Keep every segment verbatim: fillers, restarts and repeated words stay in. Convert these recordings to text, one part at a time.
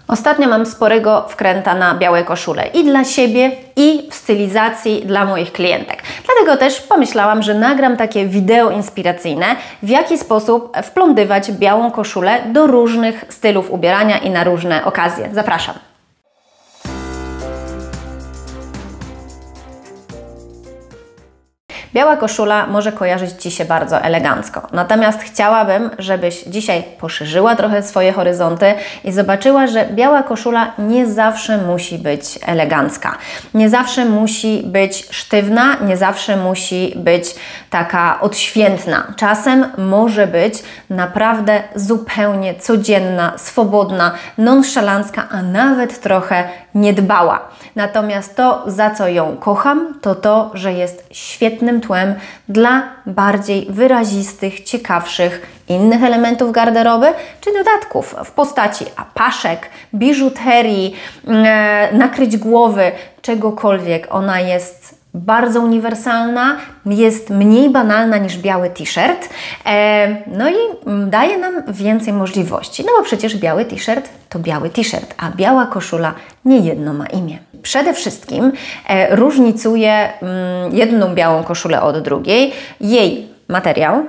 Ostatnio mam sporego wkręta na białe koszule i dla siebie, i w stylizacji dla moich klientek. Dlatego też pomyślałam, że nagram takie wideo inspiracyjne, w jaki sposób wplątywać białą koszulę do różnych stylów ubierania i na różne okazje. Zapraszam! Biała koszula może kojarzyć Ci się bardzo elegancko, natomiast chciałabym, żebyś dzisiaj poszerzyła trochę swoje horyzonty i zobaczyła, że biała koszula nie zawsze musi być elegancka, nie zawsze musi być sztywna, nie zawsze musi być taka odświętna. Czasem może być naprawdę zupełnie codzienna, swobodna, nonszalancka, a nawet trochę niedbała. Natomiast to, za co ją kocham, to to, że jest świetnym tłem dla bardziej wyrazistych, ciekawszych innych elementów garderoby czy dodatków w postaci apaszek, biżuterii, e, nakryć głowy, czegokolwiek. Ona jest bardzo uniwersalna, jest mniej banalna niż biały t-shirt, e, no i daje nam więcej możliwości, no bo przecież biały t-shirt to biały t-shirt, a biała koszula nie jedno ma imię. Przede wszystkim e, różnicuje mm, jedną białą koszulę od drugiej jej materiał,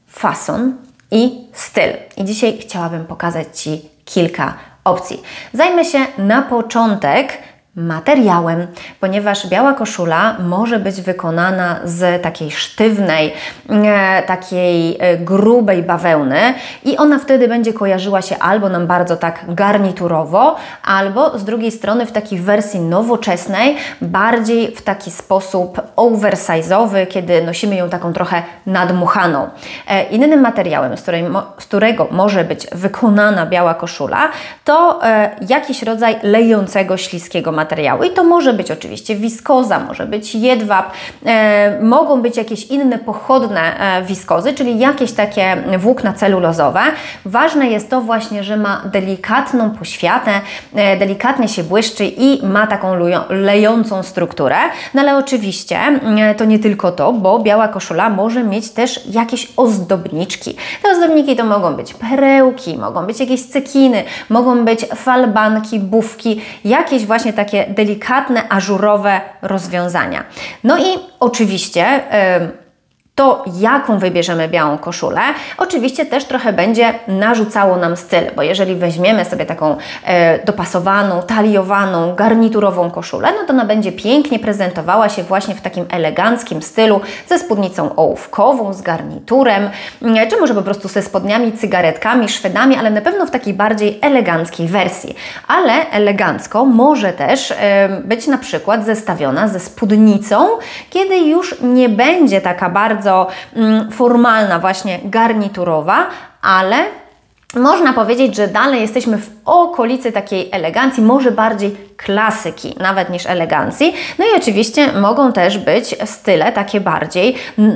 fason i styl. I dzisiaj chciałabym pokazać Ci kilka opcji. Zajmę się na początek materiałem, ponieważ biała koszula może być wykonana z takiej sztywnej, e, takiej e, grubej bawełny i ona wtedy będzie kojarzyła się albo nam bardzo tak garniturowo, albo z drugiej strony w takiej wersji nowoczesnej, bardziej w taki sposób oversize'owy, kiedy nosimy ją taką trochę nadmuchaną. E, innym materiałem, z, której, z którego może być wykonana biała koszula, to e, jakiś rodzaj lejącego, śliskiego materiału. Materiału. I to może być oczywiście wiskoza, może być jedwab, e, mogą być jakieś inne pochodne e, wiskozy, czyli jakieś takie włókna celulozowe. Ważne jest to właśnie, że ma delikatną poświatę, e, delikatnie się błyszczy i ma taką lejącą strukturę. No ale oczywiście e, to nie tylko to, bo biała koszula może mieć też jakieś ozdobniczki. Te ozdobniki to mogą być perełki, mogą być jakieś cekiny, mogą być falbanki, bufki, jakieś właśnie takie delikatne, ażurowe rozwiązania. No i oczywiście yy, to, jaką wybierzemy białą koszulę, oczywiście też trochę będzie narzucało nam styl, bo jeżeli weźmiemy sobie taką e, dopasowaną, taliowaną, garniturową koszulę, no to ona będzie pięknie prezentowała się właśnie w takim eleganckim stylu, ze spódnicą ołówkową, z garniturem, e, czy może po prostu ze spodniami, cygaretkami, szwedami, ale na pewno w takiej bardziej eleganckiej wersji. Ale elegancko może też e, być na przykład zestawiona ze spódnicą, kiedy już nie będzie taka bardzo formalna, właśnie garniturowa, ale można powiedzieć, że dalej jesteśmy w okolicy takiej elegancji, może bardziej klasyki nawet niż elegancji. No i oczywiście mogą też być style takie bardziej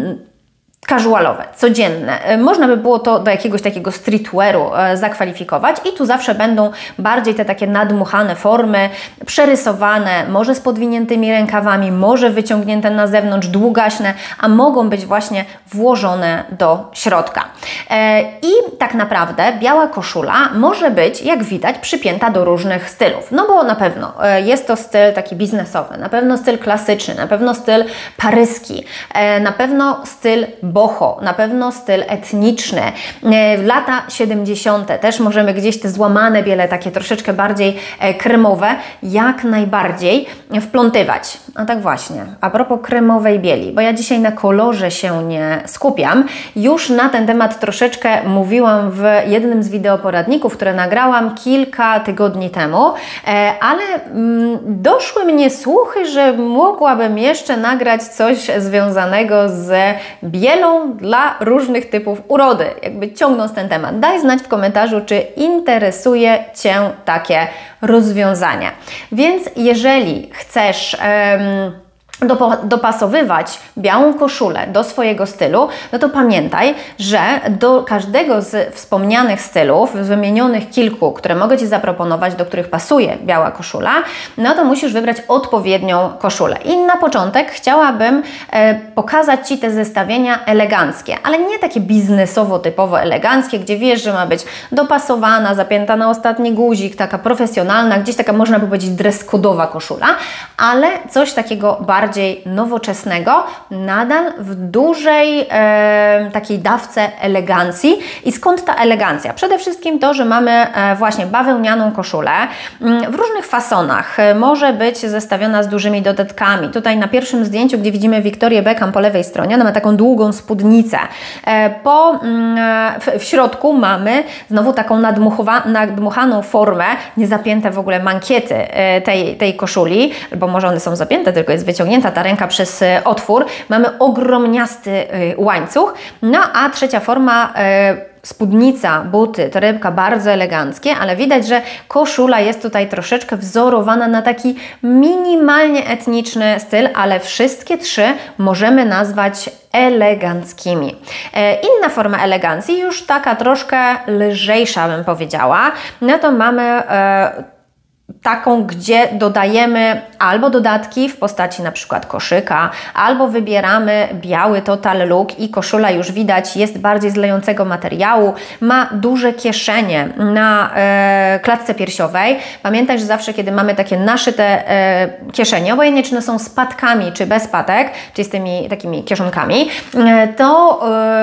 casualowe, codzienne. Można by było to do jakiegoś takiego streetwearu e, zakwalifikować i tu zawsze będą bardziej te takie nadmuchane formy, przerysowane, może z podwiniętymi rękawami, może wyciągnięte na zewnątrz, długaśne, a mogą być właśnie włożone do środka. E, I tak naprawdę biała koszula może być, jak widać, przypięta do różnych stylów. No bo na pewno e, jest to styl taki biznesowy, na pewno styl klasyczny, na pewno styl paryski, e, na pewno styl boho, na pewno styl etniczny. Lata siedemdziesiąte też możemy gdzieś te złamane biele, takie troszeczkę bardziej kremowe, jak najbardziej wplątywać. A tak właśnie, a propos kremowej bieli, bo ja dzisiaj na kolorze się nie skupiam. Już na ten temat troszeczkę mówiłam w jednym z wideoporadników, które nagrałam kilka tygodni temu, ale doszły mnie słuchy, że mogłabym jeszcze nagrać coś związanego z bielą dla różnych typów urody, jakby ciągnąc ten temat. Daj znać w komentarzu, czy interesuje Cię takie rozwiązania. Więc jeżeli chcesz um, dopasowywać białą koszulę do swojego stylu, no to pamiętaj, że do każdego z wspomnianych stylów, wymienionych kilku, które mogę Ci zaproponować, do których pasuje biała koszula, no to musisz wybrać odpowiednią koszulę. I na początek chciałabym e, pokazać Ci te zestawienia eleganckie, ale nie takie biznesowo typowo eleganckie, gdzie wiesz, że ma być dopasowana, zapięta na ostatni guzik, taka profesjonalna, gdzieś taka, można by powiedzieć, dress-codowa koszula, ale coś takiego bardziej nowoczesnego, nadal w dużej e, takiej dawce elegancji. I skąd ta elegancja? Przede wszystkim to, że mamy e, właśnie bawełnianą koszulę m, w różnych fasonach. E, może być zestawiona z dużymi dodatkami. Tutaj na pierwszym zdjęciu, gdzie widzimy Victorię Beckham po lewej stronie, ona ma taką długą spódnicę. E, po, m, w, w środku mamy znowu taką nadmuchaną formę, nie zapięte w ogóle mankiety e, tej, tej koszuli, bo może one są zapięte, tylko jest wyciągnięta ta ręka przez otwór. Mamy ogromniasty łańcuch. No a trzecia forma, spódnica, buty, torebka bardzo eleganckie, ale widać, że koszula jest tutaj troszeczkę wzorowana na taki minimalnie etniczny styl, ale wszystkie trzy możemy nazwać eleganckimi. Inna forma elegancji, już taka troszkę lżejsza, bym powiedziała, no to mamy taką, gdzie dodajemy albo dodatki w postaci na przykład koszyka, albo wybieramy biały total look i koszula, już widać, jest bardziej z lejącego materiału, ma duże kieszenie na e, klatce piersiowej. Pamiętaj, że zawsze, kiedy mamy takie naszyte e, kieszenie, obojętnie czy one są z patkami, czy bez patek, czyli z tymi takimi kieszonkami, e, to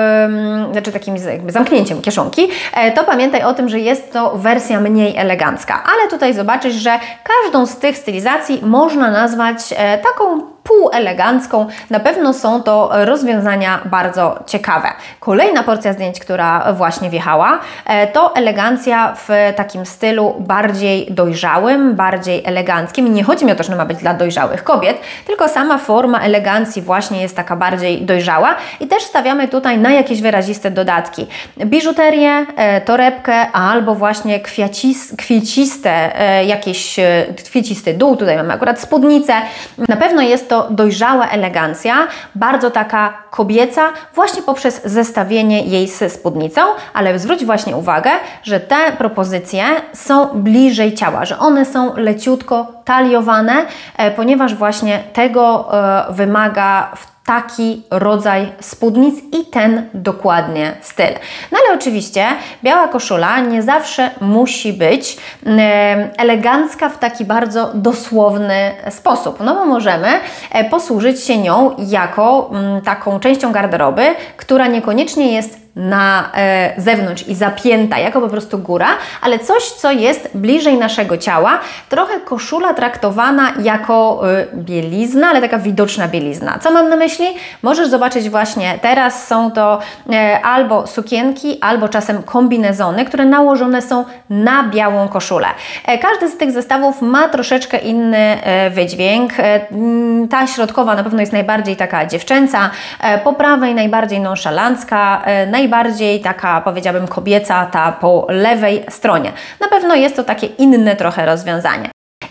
e, znaczy takim jakby zamknięciem kieszonki, e, to pamiętaj o tym, że jest to wersja mniej elegancka, ale tutaj zobaczysz, że każdą z tych stylizacji można nazwać e, taką półelegancką. Na pewno są to rozwiązania bardzo ciekawe. Kolejna porcja zdjęć, która właśnie wjechała, e, to elegancja w takim stylu bardziej dojrzałym, bardziej eleganckim. I nie chodzi mi o to, że ma być dla dojrzałych kobiet, tylko sama forma elegancji właśnie jest taka bardziej dojrzała i też stawiamy tutaj na jakieś wyraziste dodatki. Biżuterię, e, torebkę albo właśnie kwiacis, kwieciste e, jakieś e, kwiecisty dół. Tutaj mamy akurat spódnicę. Na pewno jest to dojrzała elegancja, bardzo taka kobieca, właśnie poprzez zestawienie jej z spódnicą, ale zwróć właśnie uwagę, że te propozycje są bliżej ciała, że one są leciutko taliowane, e, ponieważ właśnie tego e, wymaga w taki rodzaj spódnic i ten dokładnie styl. No ale oczywiście biała koszula nie zawsze musi być e, elegancka w taki bardzo dosłowny sposób, no bo możemy e, posłużyć się nią jako m, taką częścią garderoby, która niekoniecznie jest na e, zewnątrz i zapięta, jako po prostu góra, ale coś, co jest bliżej naszego ciała, trochę koszula traktowana jako e, bielizna, ale taka widoczna bielizna. Co mam na myśli? Możesz zobaczyć właśnie teraz, są to e, albo sukienki, albo czasem kombinezony, które nałożone są na białą koszulę. E, każdy z tych zestawów ma troszeczkę inny e, wydźwięk. E, ta środkowa na pewno jest najbardziej taka dziewczęca, e, po prawej najbardziej nonszalancka, e, najbardziej taka, powiedziałabym, kobieca, ta po lewej stronie. Na pewno jest to takie inne trochę rozwiązanie.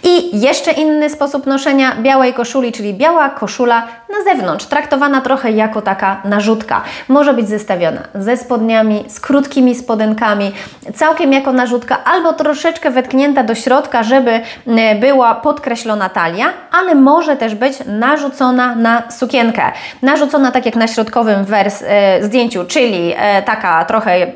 I jeszcze inny sposób noszenia białej koszuli, czyli biała koszula na zewnątrz, traktowana trochę jako taka narzutka. Może być zestawiona ze spodniami, z krótkimi spodenkami, całkiem jako narzutka, albo troszeczkę wetknięta do środka, żeby była podkreślona talia, ale może też być narzucona na sukienkę. Narzucona tak jak na środkowym wers e, zdjęciu, czyli e, taka trochę mm,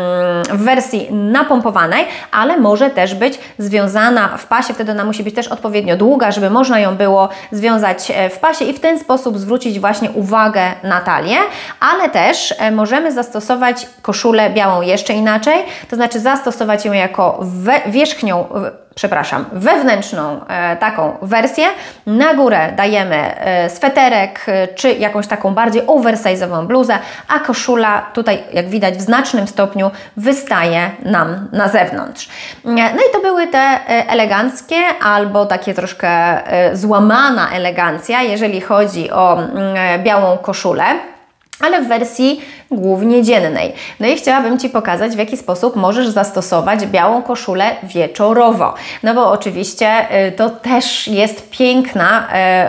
w wersji napompowanej, ale może też być związana w pasie, wtedy ona musi być też odpowiednio długa, żeby można ją było związać w pasie i w ten sposób zwrócić właśnie uwagę na talię, ale też możemy zastosować koszulę białą jeszcze inaczej, to znaczy zastosować ją jako we, wierzchnią, przepraszam, wewnętrzną e, taką wersję. Na górę dajemy e, sweterek e, czy jakąś taką bardziej oversize'ową bluzę, a koszula tutaj, jak widać, w znacznym stopniu wystaje nam na zewnątrz. E, no i to były te e, eleganckie albo takie troszkę e, złamana elegancja, jeżeli chodzi o e, białą koszulę, ale w wersji głównie dziennej. No i chciałabym Ci pokazać, w jaki sposób możesz zastosować białą koszulę wieczorowo. No bo oczywiście y, to też jest piękna y,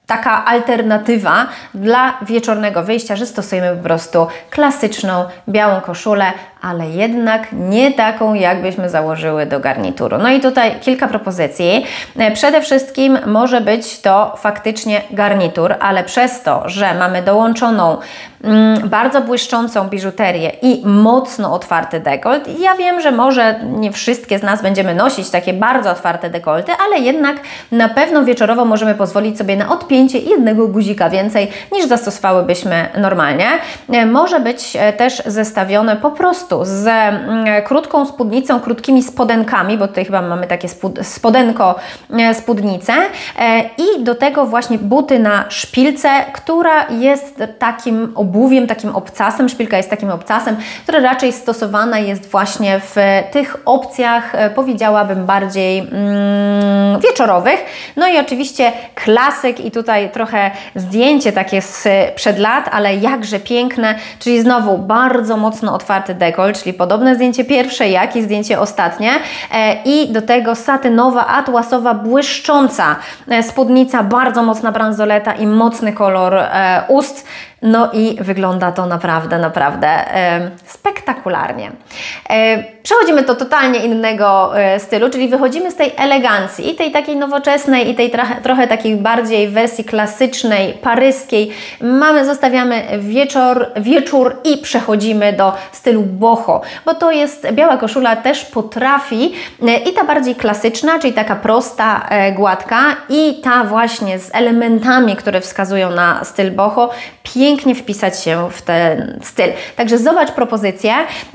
taka alternatywa dla wieczornego wyjścia, że stosujemy po prostu klasyczną białą koszulę, ale jednak nie taką, jakbyśmy założyły do garnituru. No i tutaj kilka propozycji. Przede wszystkim może być to faktycznie garnitur, ale przez to, że mamy dołączoną mm, bardzo błyszczącą biżuterię i mocno otwarty dekolt. Ja wiem, że może nie wszystkie z nas będziemy nosić takie bardzo otwarte dekolty, ale jednak na pewno wieczorowo możemy pozwolić sobie na odpięcie jednego guzika więcej niż zastosowałybyśmy normalnie. Może być też zestawione po prostu z mm, krótką spódnicą, krótkimi spodenkami, bo tutaj chyba mamy takie spód, spodenko spódnicę e, i do tego właśnie buty na szpilce, która jest takim obuwiem, takim obcasem. Szpilka jest takim obcasem, który raczej stosowana jest właśnie w tych opcjach, e, powiedziałabym bardziej mm, wieczorowych. No i oczywiście klasyk i tutaj trochę zdjęcie takie sprzed lat, ale jakże piękne, czyli znowu bardzo mocno otwarty dekolt, czyli podobne zdjęcie pierwsze, jak i zdjęcie ostatnie e, i do tego satynowa, atłasowa, błyszcząca e, spódnica, bardzo mocna bransoleta i mocny kolor e, ust. No i wygląda to naprawdę, naprawdę e, spektakularnie. E, przechodzimy do totalnie innego e, stylu, czyli wychodzimy z tej elegancji i tej takiej nowoczesnej i tej trochę, trochę takiej bardziej wersji klasycznej, paryskiej. Mamy, zostawiamy wieczór, wieczór i przechodzimy do stylu boho, bo to jest, biała koszula też potrafi e, i ta bardziej klasyczna, czyli taka prosta, e, gładka i ta właśnie z elementami, które wskazują na styl boho, pięknie wpisać się w ten styl. Także zobacz propozycję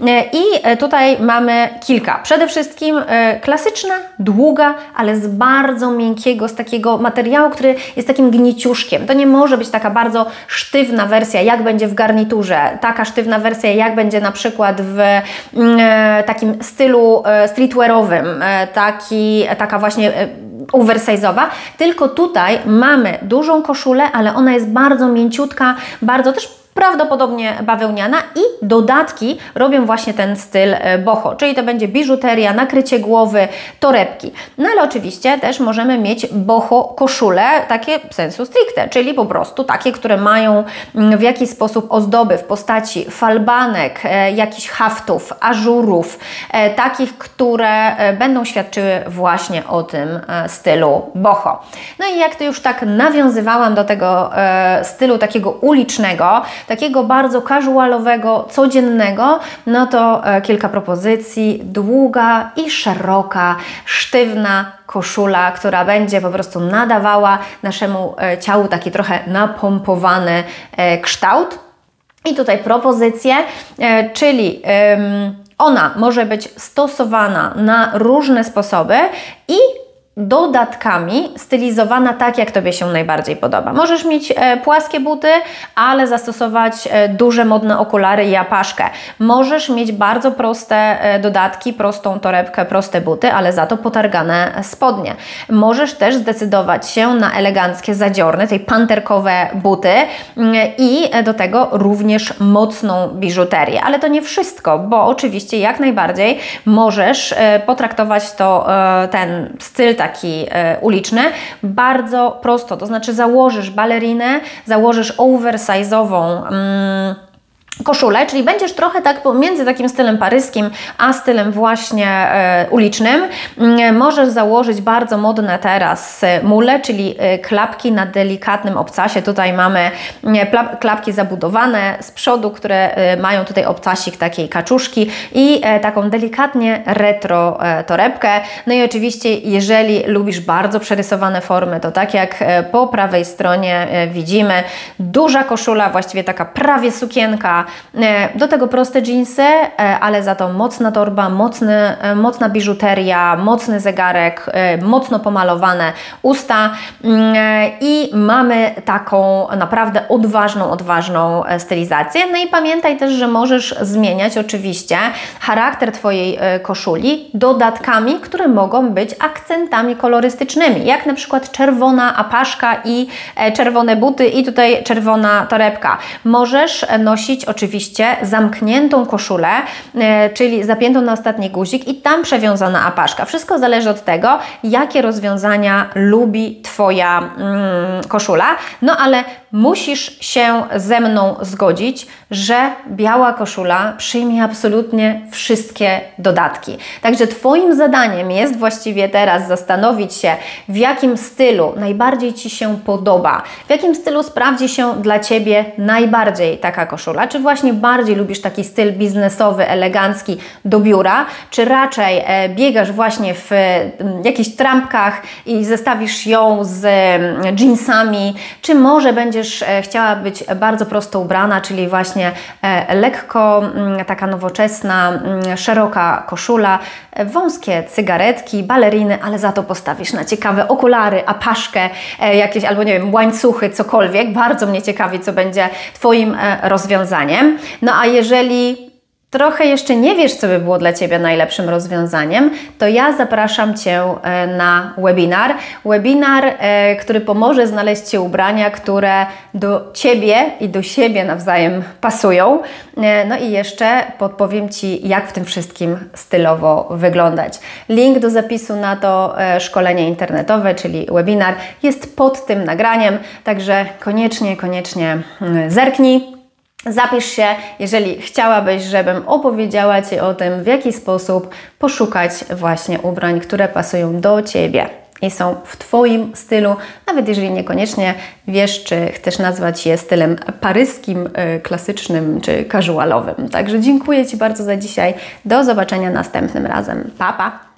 i tutaj mamy kilka. Przede wszystkim klasyczna, długa, ale z bardzo miękkiego, z takiego materiału, który jest takim gnieciuszkiem. To nie może być taka bardzo sztywna wersja, jak będzie w garniturze. Taka sztywna wersja, jak będzie na przykład w takim stylu streetwearowym, taki, taka właśnie oversize'owa, tylko tutaj mamy dużą koszulę, ale ona jest bardzo mięciutka, bardzo też prawdopodobnie bawełniana i dodatki robią właśnie ten styl boho, czyli to będzie biżuteria, nakrycie głowy, torebki. No ale oczywiście też możemy mieć boho koszule, takie sensu stricte, czyli po prostu takie, które mają w jakiś sposób ozdoby w postaci falbanek, jakichś haftów, ażurów, takich, które będą świadczyły właśnie o tym stylu boho. No i jak to już tak nawiązywałam do tego stylu takiego ulicznego, takiego bardzo casualowego, codziennego, no to e, kilka propozycji. Długa i szeroka, sztywna koszula, która będzie po prostu nadawała naszemu e, ciału taki trochę napompowany e, kształt. I tutaj propozycje, e, czyli ym, ona może być stosowana na różne sposoby i dodatkami stylizowana tak, jak Tobie się najbardziej podoba. Możesz mieć e, płaskie buty, ale zastosować e, duże, modne okulary i apaszkę. Możesz mieć bardzo proste e, dodatki, prostą torebkę, proste buty, ale za to potargane spodnie. Możesz też zdecydować się na eleganckie, zadziorne, tej panterkowe buty mm, i do tego również mocną biżuterię. Ale to nie wszystko, bo oczywiście jak najbardziej możesz e, potraktować to, e, ten styl taki e, uliczny, bardzo prosto, to znaczy założysz balerinę, założysz oversize'ową mm, koszulę, czyli będziesz trochę tak pomiędzy takim stylem paryskim, a stylem właśnie e, ulicznym. E, możesz założyć bardzo modne teraz mule, czyli e, klapki na delikatnym obcasie. Tutaj mamy e, klapki zabudowane z przodu, które e, mają tutaj obcasik takiej kaczuszki i e, taką delikatnie retro e, torebkę. No i oczywiście, jeżeli lubisz bardzo przerysowane formy, to tak jak e, po prawej stronie e, widzimy, duża koszula, właściwie taka prawie sukienka, do tego proste dżinsy, ale za to mocna torba, mocny, mocna biżuteria, mocny zegarek, mocno pomalowane usta i mamy taką naprawdę odważną, odważną stylizację. No i pamiętaj też, że możesz zmieniać oczywiście charakter Twojej koszuli dodatkami, które mogą być akcentami kolorystycznymi, jak na przykład czerwona apaszka i czerwone buty i tutaj czerwona torebka. Możesz nosić oczywiście zamkniętą koszulę, e, czyli zapiętą na ostatni guzik i tam przewiązana apaszka. Wszystko zależy od tego, jakie rozwiązania lubi Twoja mm, koszula. No ale musisz się ze mną zgodzić, że biała koszula przyjmie absolutnie wszystkie dodatki. Także Twoim zadaniem jest właściwie teraz zastanowić się, w jakim stylu najbardziej Ci się podoba, w jakim stylu sprawdzi się dla Ciebie najbardziej taka koszula. Czy właśnie bardziej lubisz taki styl biznesowy, elegancki do biura, czy raczej e, biegasz właśnie w e, jakichś trampkach i zestawisz ją z e, jeansami, czy może będziesz e, chciała być bardzo prosto ubrana, czyli właśnie e, lekko m, taka nowoczesna, m, szeroka koszula, e, wąskie cygaretki, baleriny, ale za to postawisz na ciekawe okulary, apaszkę, e, jakieś albo nie wiem, łańcuchy, cokolwiek. Bardzo mnie ciekawi, co będzie Twoim e, rozwiązaniem. No a jeżeli trochę jeszcze nie wiesz, co by było dla Ciebie najlepszym rozwiązaniem, to ja zapraszam Cię na webinar. Webinar, który pomoże znaleźć Ci ubrania, które do Ciebie i do siebie nawzajem pasują. No i jeszcze podpowiem Ci, jak w tym wszystkim stylowo wyglądać. Link do zapisu na to szkolenie internetowe, czyli webinar, jest pod tym nagraniem, także koniecznie, koniecznie zerknij. Zapisz się, jeżeli chciałabyś, żebym opowiedziała Ci o tym, w jaki sposób poszukać właśnie ubrań, które pasują do Ciebie i są w Twoim stylu, nawet jeżeli niekoniecznie wiesz, czy chcesz nazwać je stylem paryskim, klasycznym czy casualowym. Także dziękuję Ci bardzo za dzisiaj. Do zobaczenia następnym razem. Pa, pa!